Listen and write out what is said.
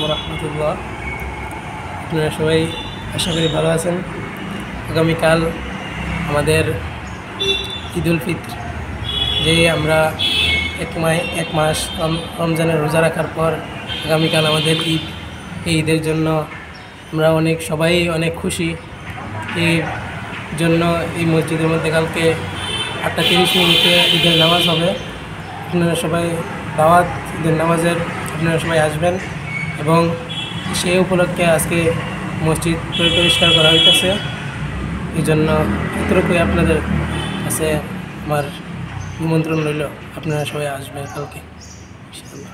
ওয়া রাহমাতুল্লাহ। আপনারা সবাই আশা করি ভালো আছেন। আগামীকাল আমাদের ঈদুল ফিত্র, যে আমরা এক মাস রমজানের রোজা রাখার পর আগামীকাল আমাদের ঈদ। এই ঈদের জন্য আমরা সবাই অনেক খুশি। এই জন্য এই মসজিদের মধ্যে কালকে 8:30 ঈদের নামাজ হবে। আপনারা সবাই দাওয়াত, ঈদের নামাজের আপনারা সবাই আসবেন এবং সেই উপলক্ষে আজকে মসজিদ পরিষ্কার করা হইতেছে। এই জন্য এতটুকুই আপনাদের কাছে আমার নিমন্ত্রণ রইল, আপনারা সবাই আসবেন কালকে।